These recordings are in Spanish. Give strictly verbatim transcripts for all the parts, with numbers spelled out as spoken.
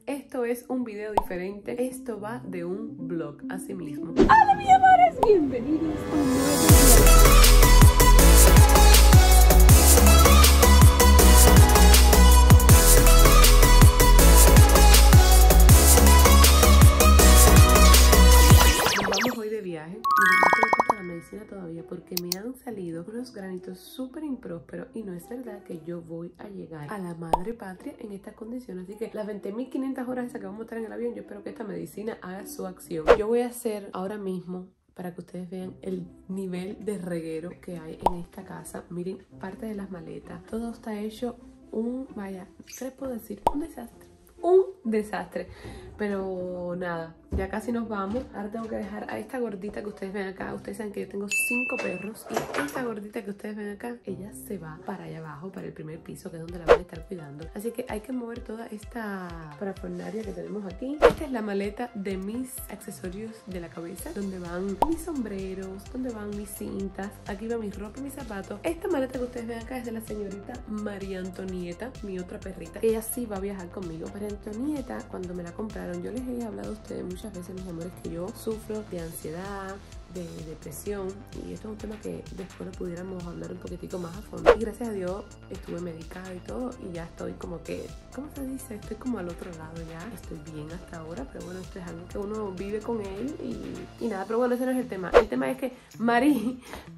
Esto es un video diferente, esto va de un vlog así mismo. ¡Hola mis amores! Bienvenidos a un nuevo video. Viaje y no tengo puesta la medicina todavía porque me han salido unos granitos súper imprósperos y no es verdad que yo voy a llegar a la madre patria en estas condiciones. Así que las veinte mil quinientas horas esas que vamos a estar en el avión, yo espero que esta medicina haga su acción. Yo voy a hacer ahora mismo, para que ustedes vean el nivel de reguero que hay en esta casa, miren parte de las maletas, todo está hecho un, vaya, ¿qué les puedo decir? Un desastre. Un desastre, pero nada, ya casi nos vamos. Ahora tengo que dejar a esta gordita que ustedes ven acá. Ustedes saben que yo tengo cinco perros y esta gordita que ustedes ven acá, ella se va para allá abajo, para el primer piso, que es donde la van a estar cuidando. Así que hay que mover toda esta parafernalia que tenemos aquí. Esta es la maleta de mis accesorios de la cabeza, donde van mis sombreros, donde van mis cintas, aquí va mi ropa y mis zapatos. Esta maleta que ustedes ven acá es de la señorita María Antonieta, mi otra perrita. Ella sí va a viajar conmigo. María Antonieta, cuando me la compraron, yo les he hablado a ustedes muchas veces, mis amores, que yo sufro de ansiedad, de depresión, y esto es un tema que después lo pudiéramos hablar un poquitico más a fondo. Y gracias a Dios estuve medicada y todo, y ya estoy como que, ¿cómo se dice? Estoy como al otro lado ya, estoy bien hasta ahora, pero bueno, esto es algo que uno vive con él y, y nada, pero bueno, ese no es el tema. El tema es que Mari,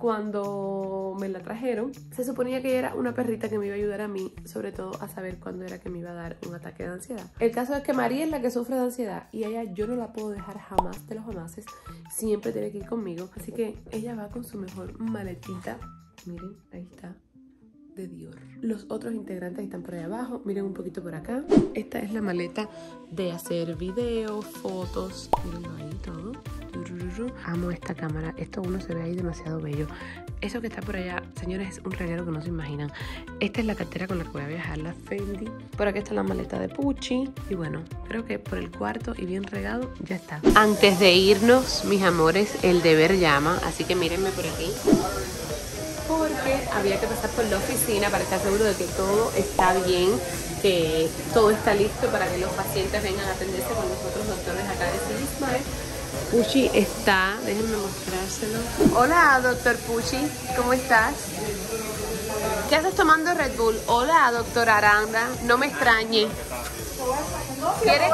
cuando me la trajeron, se suponía que ella era una perrita que me iba a ayudar a mí, sobre todo a saber cuándo era que me iba a dar un ataque de ansiedad. El caso es que Mari es la que sufre de ansiedad y ella yo no la puedo dejar jamás de los jamases, siempre tiene que ir conmigo. Así que ella va con su mejor maletita. Miren, ahí está, de Dior. Los otros integrantes están por ahí abajo. Miren un poquito por acá. Esta es la maleta de hacer videos, fotos. Miren ahí todo. Amo esta cámara. Esto uno se ve ahí demasiado bello. Eso que está por allá, señores, es un reguero que no se imaginan. Esta es la cartera con la que voy a viajar, la Fendi. Por aquí está la maleta de Pucci. Y bueno, creo que por el cuarto y bien regado ya está. Antes de irnos, mis amores, el deber llama. Así que mírenme por aquí, porque había que pasar por la oficina para estar seguro de que todo está bien, que todo está listo para que los pacientes vengan a atenderse con los otros doctores acá de Sigismar. Pucci está, déjenme mostrárselo. Hola, doctor Pucci, ¿cómo estás? ¿Qué haces tomando Red Bull? Hola, doctor Aranda, no me extrañe. ¿Quieres?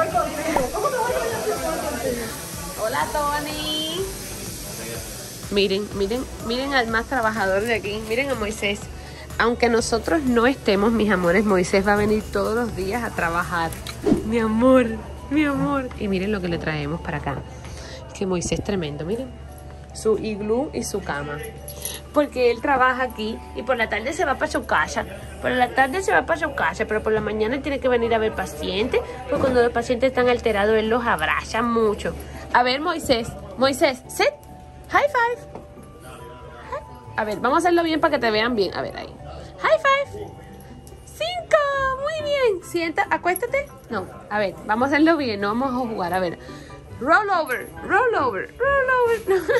Hola, Tony. Miren, miren, miren al más trabajador de aquí, miren a Moisés. Aunque nosotros no estemos, mis amores, Moisés va a venir todos los días a trabajar. Mi amor, mi amor. Y miren lo que le traemos para acá. Que Moisés es tremendo, miren, su iglú y su cama, porque él trabaja aquí y por la tarde se va para su casa, por la tarde se va para su casa, pero por la mañana tiene que venir a ver pacientes, porque cuando los pacientes están alterados él los abraza mucho. A ver, Moisés, Moisés, sit, high five. A ver, vamos a hacerlo bien para que te vean bien. A ver, ahí, high five. Cinco, muy bien. Sienta, acuéstate. No, a ver, vamos a hacerlo bien, no vamos a jugar. A ver, roll over, roll over, roll over.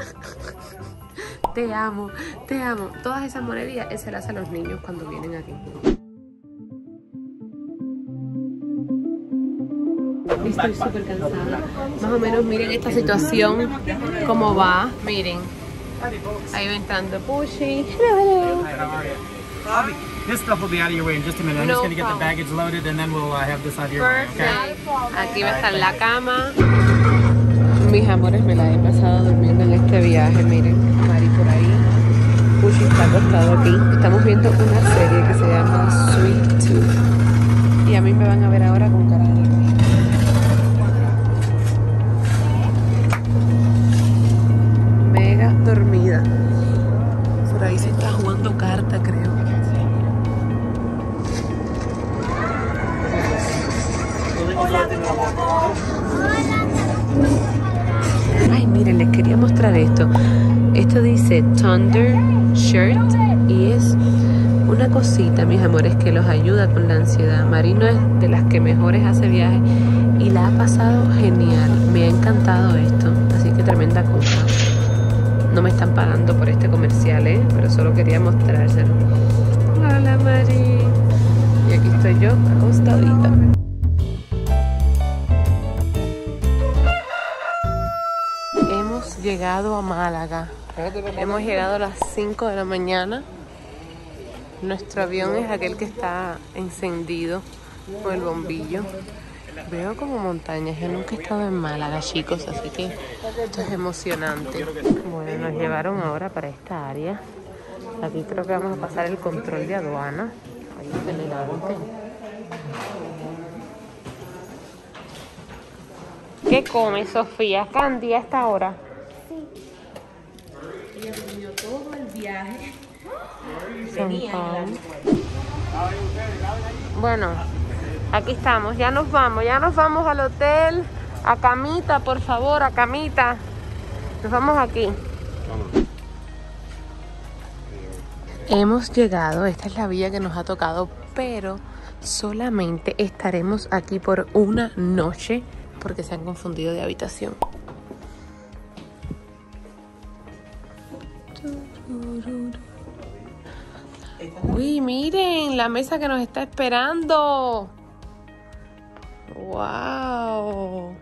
Te amo, te amo. Todas esas monerías, él se las hace a los niños cuando vienen aquí. Estoy súper cansada. Más o menos miren esta situación, cómo va. Miren, ahí va entrando Pucci. Hello, hello. Bobby, this stuff will be out of your way in just a minute. I'm No just going to get the problem. baggage loaded and then we'll uh, have this out of your way. Okay? Aquí va a estar la cama. Mis amores, me la he pasado durmiendo en este viaje. Miren, Mari por ahí. Pucci está acostado aquí. Estamos viendo una serie que se llama Sweet Tooth. Y a mí me van a ver ahora con cara de dormir. Mega dormida. Por ahí se está jugando carta, creo. Ay, miren, les quería mostrar esto. Esto dice Thunder Shirt y es una cosita, mis amores, que los ayuda con la ansiedad. Marino es de las que mejores hace viajes y la ha pasado genial. Me ha encantado esto, así que tremenda cosa. No me están pagando por este comercial, ¿eh? Pero solo quería mostrárselo. Hola, Mari. Y aquí estoy yo, acostadita. llegado a Málaga. Hemos llegado a las cinco de la mañana. Nuestro avión es aquel que está encendido con el bombillo. Veo como montañas. Yo nunca he estado en Málaga, chicos, así que esto es emocionante. Bueno, nos llevaron ahora para esta área. Aquí creo que vamos a pasar el control de aduana. Ahí es elegante. ¿Qué come Sofía? Candy a esta hora. Sí. Ella comió todo el viaje. Bueno, aquí estamos. Ya nos vamos. Ya nos vamos al hotel. A camita, por favor, a camita. Nos vamos aquí. Hemos llegado. Esta es la villa que nos ha tocado, pero solamente estaremos aquí por una noche porque se han confundido de habitación. Uy, miren la mesa que nos está esperando. Wow.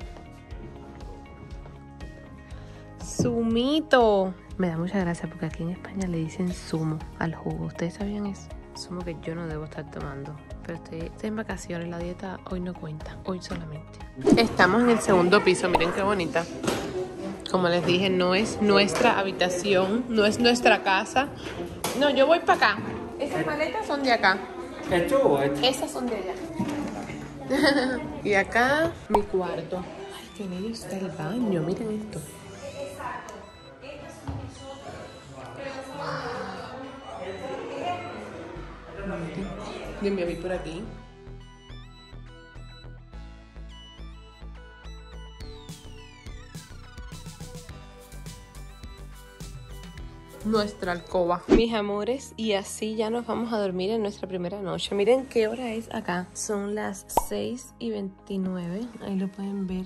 Zumito. Me da mucha gracia porque aquí en España le dicen zumo al jugo. ¿Ustedes sabían eso? Zumo que yo no debo estar tomando. Pero estoy, estoy en vacaciones, la dieta hoy no cuenta, hoy solamente. Estamos en el segundo piso, miren qué bonita. Como les dije, no es nuestra habitación, no es nuestra casa. No, yo voy para acá. Esas maletas son de acá. Esas son de allá. Y acá mi cuarto. Ay, qué bello está el baño, miren esto. Yo me vi por aquí. Nuestra alcoba. Mis amores, y así ya nos vamos a dormir en nuestra primera noche. Miren qué hora es acá. Son las seis y veintinueve. Ahí lo pueden ver.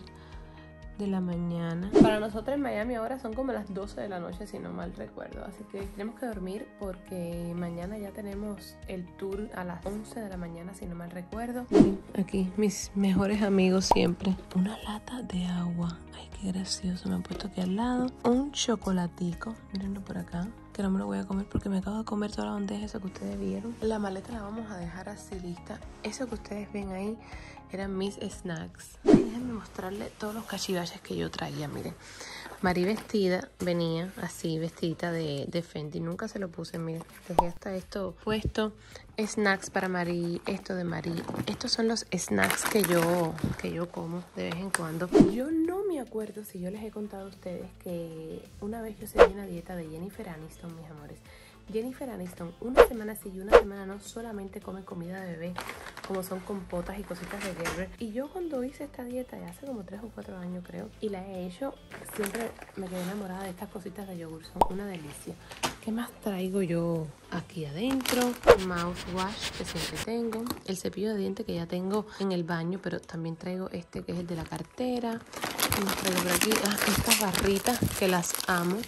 De la mañana. Para nosotros en Miami ahora son como las doce de la noche, si no mal recuerdo. Así que tenemos que dormir porque mañana ya tenemos el tour a las once de la mañana, si no mal recuerdo. Miren, aquí mis mejores amigos siempre. Una lata de agua. Ay, qué gracioso. Me han puesto aquí al lado. Un chocolatico. Mírenlo por acá. Que no me lo voy a comer porque me acabo de comer toda la bandeja, eso que ustedes vieron. La maleta la vamos a dejar así lista. Eso que ustedes ven ahí eran mis snacks. Déjenme mostrarles todos los cachivaches que yo traía, miren. Mari vestida, venía así, vestidita de, de Fendi. Nunca se lo puse, miren. Dejé hasta esto puesto. Snacks para Mari, esto de Mari. Estos son los snacks que yo, que yo como de vez en cuando. Yo no me acuerdo si yo les he contado a ustedes que una vez yo seguí una dieta de Jennifer Aniston, mis amores. Jennifer Aniston, una semana sí y una semana no, solamente come comida de bebé, como son compotas y cositas de Gerber. Y yo cuando hice esta dieta, ya hace como tres o cuatro años creo, y la he hecho, siempre me quedé enamorada de estas cositas de yogur, son una delicia. ¿Qué más traigo yo aquí adentro? Mouthwash que siempre tengo, el cepillo de dientes que ya tengo en el baño, pero también traigo este que es el de la cartera. ¿Qué más traigo por aquí? Ah, estas barritas que las amo.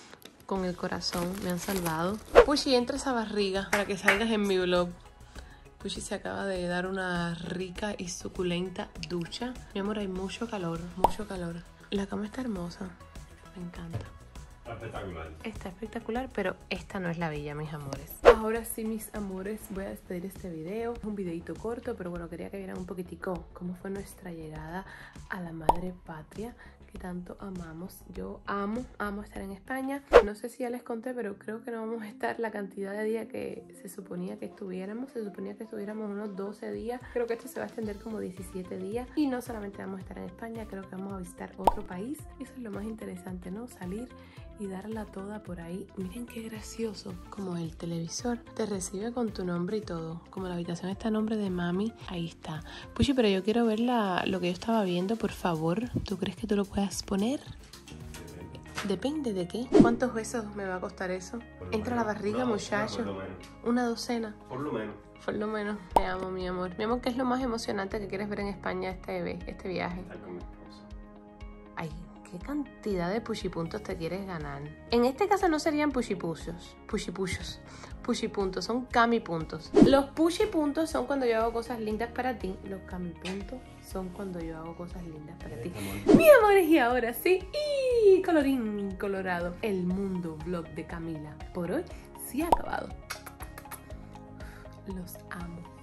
Con el corazón, me han salvado. Pushi, entra esa barriga para que salgas en mi vlog. Pushi se acaba de dar una rica y suculenta ducha. Mi amor, hay mucho calor, mucho calor. La cama está hermosa, me encanta. Está espectacular. Está espectacular, pero esta no es la villa, mis amores. Ahora sí, mis amores, voy a despedir este video. Es un videito corto, pero bueno, quería que vieran un poquitico cómo fue nuestra llegada a la madre patria que tanto amamos. Yo amo, amo estar en España. No sé si ya les conté, pero creo que no vamos a estar la cantidad de días que se suponía que estuviéramos. Se suponía que estuviéramos unos doce días. Creo que esto se va a extender como diecisiete días. Y no solamente vamos a estar en España, creo que vamos a visitar otro país. Eso es lo más interesante, ¿no? Salir y darla toda por ahí. Miren qué gracioso, como el televisor te recibe con tu nombre y todo. Como la habitación está a nombre de mami, ahí está. Puchi, pero yo quiero ver la, lo que yo estaba viendo, por favor. ¿Tú crees que tú lo puedas poner? Depende de qué. ¿Cuántos besos me va a costar eso? Entra a la barriga, muchacho. Una docena. Por lo menos. Por lo menos. Te amo, mi amor. Mi amor, ¿qué es lo más emocionante que quieres ver en España este, este viaje? Estar con mi esposa. Ay, ¿qué cantidad de pushipuntos te quieres ganar? En este caso no serían pushipushos, pushipushos, pushipuntos, son kamipuntos. Los pushipuntos son cuando yo hago cosas lindas para ti. Los kamipuntos son cuando yo hago cosas lindas para ti. Amor. Mis amores, y ahora sí, y colorín colorado, el mundo vlog de Camila por hoy sí ha acabado. Los amo.